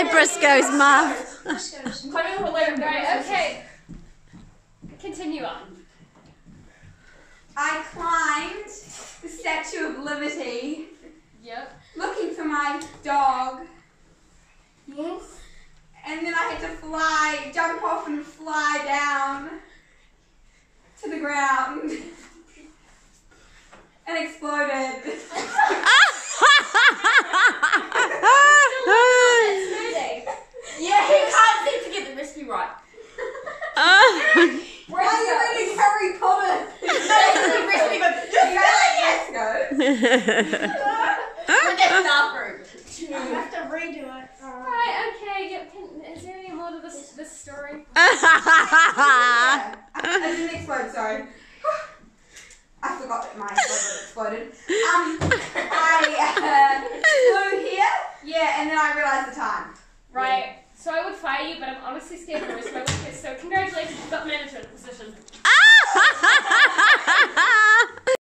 say Briscoe's mum. Climbing over later. Right, okay. Continue on. I climbed the Statue of Liberty. Yep. Looking for my dog. Yes. And then I had to jump off and fly down to the ground. And exploded. Yeah, he can't seem to get the recipe right. Why are you reading Harry Potter? That's not fruit. I have to redo it. Alright, okay. Is there any more to this story? Yeah. I didn't explode, sorry. I forgot that my exploded. I flew here, yeah, and then I realised the time. Right. So I would fire you, but I'm honestly scared of the risk of my life. So congratulations, you've got management position.